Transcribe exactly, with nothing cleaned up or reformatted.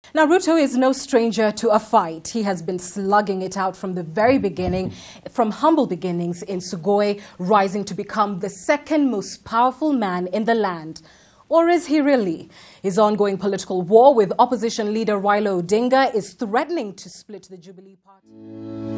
Now, Ruto is no stranger to a fight. He has been slugging it out from the very beginning, from humble beginnings in Sugoi, rising to become the second most powerful man in the land. Or is he really? His ongoing political war with opposition leader Raila Odinga is threatening to split the Jubilee Party.